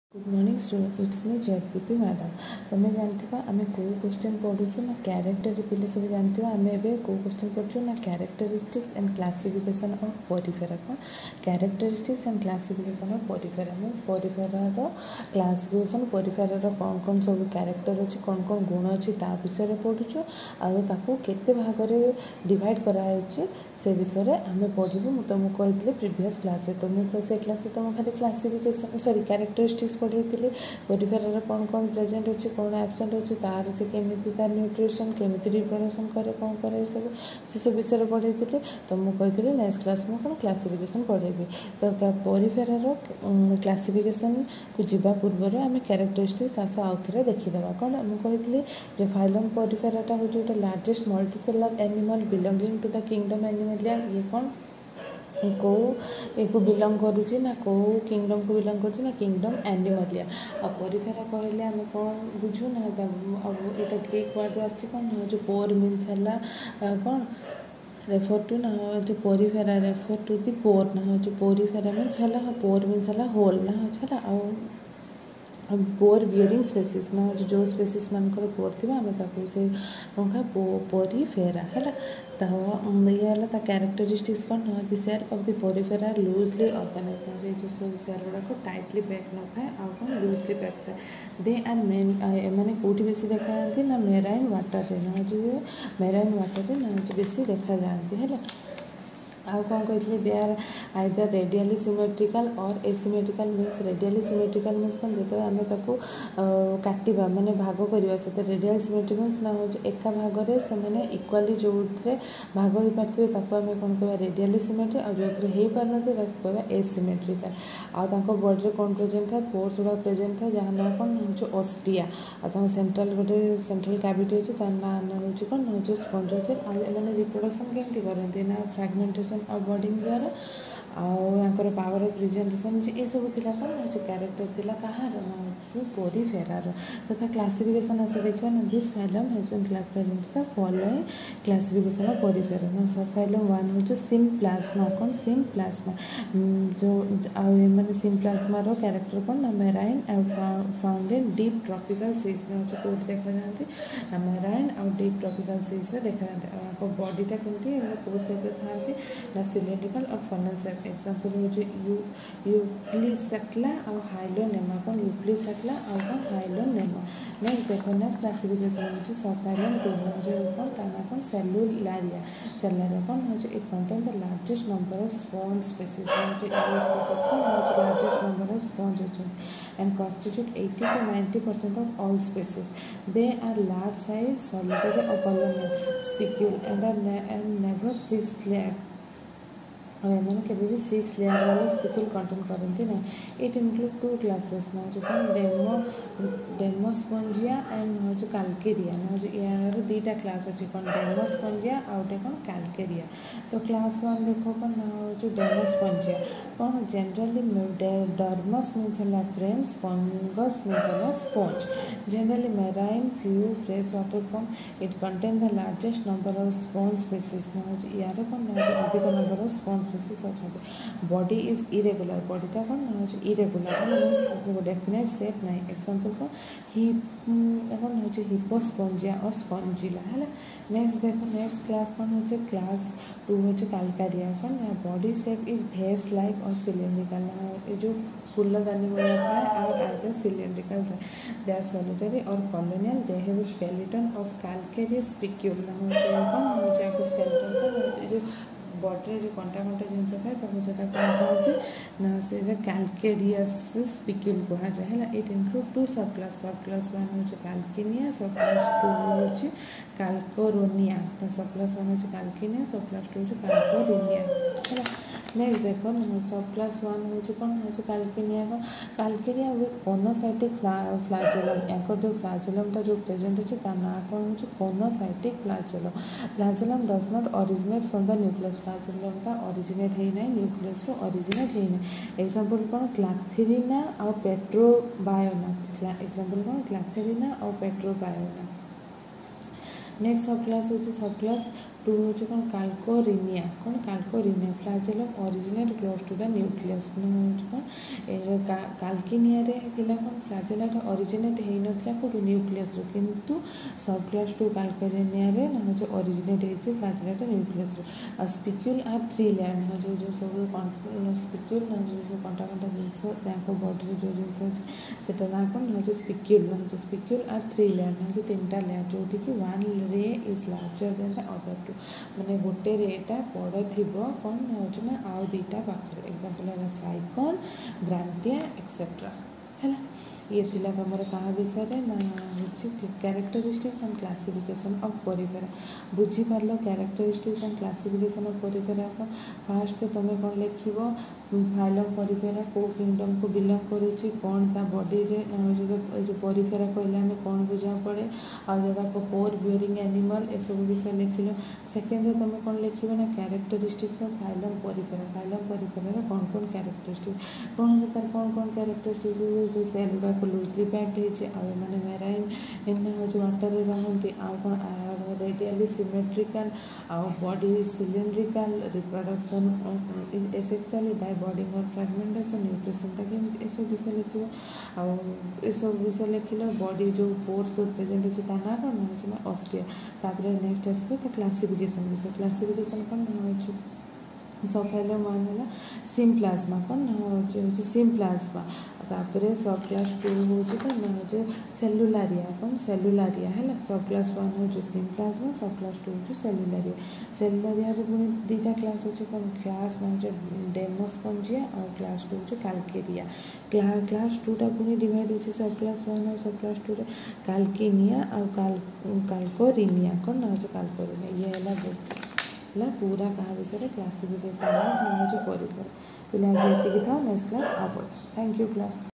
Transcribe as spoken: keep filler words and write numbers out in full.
Good morning student it's me JPP madam तुम्हें जानते आम कौ क्वेश्चन पढ़ुचु ना क्यारेक्टर पिले सब जानते आम ए कौ क्वेश्चन पढ़ुचु ना characteristics and classification of Porifera कौन characteristics and classification of Porifera means परिफेरार क्लासिफिकेशन परिफेरार कौन कौन सब क्यारेक्टर अच्छी कौन कौन गुण अच्छी ता विषय पढ़ुचु आउ केते भाग डिवाइड कराई से विषय में आम पढ़ू मुझे तुमको कही प्रिवियस क्लास तो मुझे से क्लास तुम खाली क्लासिफिकेशन सॉरी क्यारेक्टरिस्टिक्स पढ़ी परिफेरार कौन कौन प्रेजेंट अच्छे कौन एब्सेंट अच्छे तार से केमी तार न्यूट्रिशन केमी रिप्रोडक्शन करे कौन करे सब से सब विषय पढ़ी तो मुझे कही नेक्स्ट क्लास में कौन क्लासिफिकेशन पढ़ेबी तो परिफेरार क्लासिफिकेशन को जीवा पूर्व आम क्यारेक्टरिस्टिक्स आस आउ थे देखीदे कौन मुझे जो फाइलम परिफेराटा हूँ गोटे largest multicellular animal belonging to the kingdom Animalia ये कौन कौ एक बिलंग करुच्ची ना कौ किंगडम को बिलंग कर ना किंगडम एनिमलिया आ परिफेरा कहले आम कौन बुझू ना यहाँ ग्रीक वर्ड आसी कौन जो पोर मीन्स है कौन रेफर टू ना जो परिफेरा रेफर टू दि पोर ना जो परिफेरा मीन्स है पोर मीन्स है होल ना है आ पोर बियरिंग स्पेसीस ना जो स्पेसीस मानकर पोर थी आम से कौन खा परिफेरा है तो ये है क्यारेक्टरिस्टिक्स कौन the cell of the Porifera loosely organise जो सब सेल गुड़ाक टाइटली पैक न थाए आ कौन लूजली पैक थाए दे आर मेन मैंने कौटी बेसी देखा जाती ना मेराइन वाटर ना जो मेराइन वाटर ना जो बेसी देखा जाती है आउ कौन कही they are either radially symmetrical और asymmetrical means radially symmetrical means कौन जो आम ताको काटिबा माने भाग करवा से रेडियल सिमेट्रिक मीन्स ना हो एका भाग से मैंने इक्वाली जो भाग हो पारे आम कौन कह रेडियली सिमेट्रिक और जो हो पार कह एसिमेट्रिकल आउ बॉडी में कौन प्रेजेंट था पोर्स गुड़ा प्रेजेंट था जहाँ ना कौन हो ऑस्टिया और सेंट्रल गोटे सेंट्रल कैविटी अच्छे तार ना हूँ कौन हो स्पंज सेल आने रिप्रोडक्शन केमती करते ना फ्रैगमेंटेशन और बॉडिंग द्वारा आर पावर ऑफ रिजेंटेशन ये सब थिला कौन अच्छे क्यारेक्टर थिला कहार ना परिफेरार तथा क्लासिफिकेशन आस देखा ना this phylum has been classified into the following classification of Porifera ना सब फाइलम वन हो सिम्प्लाज्मा कौन सिम्प्लाज्मा जो मैंने सिम्प्लाज्मा रो क्यारेक्टर कौन ना marine found in deep tropical seas ना हो कौट देखा जाती मेराइन और डीप ट्रॉपिकल सीज देखा जाती बॉडीटा केमती कौ सेप था ना सिलिंड्रिकल और फनल सेप एग्जांपल हो यू यूप्लिसेटला और हाइलोनेमा कौन यूप्लिसेटला और कौन हाइलोनेमा नेक्स्ट देखो नेक्स्ट क्लासिफिकेशन हो सब फाइलम टू जो कौन ताना कौन सेलुलारिया सेलुलारिया कौन हो it contain the largest number of sponge species हो स्पीशीज कौन हो largest number of sponge and constitute eighty to ninety percent of all species they are large size solitary और colonial spicule and are and never six layer और मैंने कभी भी six layer वाला spicule content करते ना इट इंक्लूड टू क्लासेस ना जो कौन डेमो डेमोस्पोंजिया एंड जो काल्केरिया ना जो यार दीटा क्लास अच्छे कौन डेमोस्पोंजिया और गोटे कौन काल्केरिया तो क्लास वन देखो कौन ना जो डेमोस्पोंजिया कौन जनरली डर्मस मीन्स है फ्रेम स्पंगस मीन्स है sponge generally marine few fresh water form it contain the largest number of sponge species ना यार कौन ना अधिक नंबर ऑफ स्पंज स्पीशीज अच्छा बॉडी इज इरेगुलर बॉडीटा कौन ना इरेगुलर मीन्स डेफिनेट शेप ना एग्जांपल कौन हि कौन हो हिपोस्पोंजिया और स्पंजिला है नेक्स्ट देखो नेक्स्ट क्लास कौन हो क्लास टू हो काल्कारिया कौन body shape is vase like और सिलिंड्रिकल ये जो फूलदानी वाला है और आइदर सिलिंड्रिकल है दे आर सॉलिटरी और colonial they have skeleton of calcareous spicule ना हो कौन हो स्केलेटन कौन जो बॉडी जो कंटा कंटा जिनस थाए तो से कौन कहते ना से कैल्केरियस स्पिक्यूल कहुए है it include two subclass subclass one हो कैल्केनिया सब क्लास टू हो कैल्कोरोनिया तो सब क्लास वन हो कैल्केनिया सब क्लास टू हो कैल्कोरिनिया है नेक्स्ट देखो सब क्लास वन हो कौन हो कैल्केनिया कौन कैल्केरिया विथ कोनोसाइटिक फ्लाजेलम या जो फ्लाजेलमटा जो प्रेजेंट अच्छे ना कौन हो choanocytic flagellum flagellum does not originate from the nucleus फ्लाजेलमटा ओरिजिनेट होना न्यूक्लियस रो ओरिजिनेट होना एग्जांपल कौन क्लाथेरिना और पेट्रोबायोना एग्जांपल कौन क्लाथेरिना और पेट्रोबायोना नेक्स्ट सब क्लास हो सब क्लास टू हूँ कौन काल्कोरिनिया कौन Calcaronea flagellum originate close to the nucleus कौन काल्किनिया कौन फ्लाजेलाटा ओरिजिनेट होता कौटू न्यूक्लियस किंतु सब क्लास टू काल्कोरिनिया ना हूँ ओरिजिनेट होती फ्लाजेलाटा nucleus spicule are three layer ना जो जो सब स्पिक्यूल ना जो जो कंटा कंटा जिनस बॉडी जो जिनस अच्छे से ना कौन ना स्पिक्यूल ना स्पिक्यूल आर थ्री लेयर ना जो तीन टा लेयर जो कि one ray is larger than the other two माने गोटे रेटा बड़ थी कौन ना आउ दुईटा पाखे एग्जांपल है साइकन ग्रांटिया एक्सेट्रा है ये थिला तुमर क्या विषय ना हूँ characteristics and classification of Porifera बुझी पार्ल characteristics and classification of Porifera को फास्ट तुम कौन लिख फाइलम पोरिफेरा को किंगडम को बिलोंग करुच्ची कौन ता बॉडी रे जो पोरिफेरा कहले आम कौन बुझा पड़े आटा पोर बियरिंग एनिमल ए सब विषय लिख लो सेकेंड तुम कौन लिख ना characteristics of phylum Porifera phylum Porifera कौन कौन कैरेक्टरिस्टिक्स कौन तार कौन कौन कैरेक्टरिस्टिक्स जो सेल गुड़ा लूजली पैक्ड होती मैंने मेराइन इन्ना हूँ वाटर रहती आउ रेडियली सिमेट्रिकल आउ body cylindrical reproduction asexually by budding और फ्रैगमेंटेशन न्यूट्रिशनटा कि सब विषय लिख सब विषय लिख लो बॉडी जो पोर्स प्रेजेंट होती ना कौन ना हूँ ऑस्टिया तापर नेक्स्ट आसपे तो क्लासिफिकेशन विषय क्लासिफिकेशन कौन ना हूँ सब फाइलम वन है सिम्प्लाज्मा कौन ना हूँ सिम्प्लाज्मा तापर सब क्लास टू हूँ कौन ना हूँ सेलुलारिया कौन सेलुलारिया है सब क्लास वन हूँ सिम्प्लाज्मा सब क्लास टू हूँ सेलुलारिया सेलुलारिया पुणी दुईटा क्लास होचे कौन क्लास ना हूँ डेमोस्पंजिया और क्लास टू हूँ काल्केरिया क्ला क्लास टूटा पुणी डिवाइड होचे सब क्लास वन और सब क्लास टू काल्किनिया और काल काल्कोरिनिया कौन ना हूँ काल्कोरिनिया ये है है पूरा क्या विषय क्लासिफिकेशन ना हूँ पोरिफेरा पिला जी था नेक्स्ट क्लास आप थैंक यू क्लास।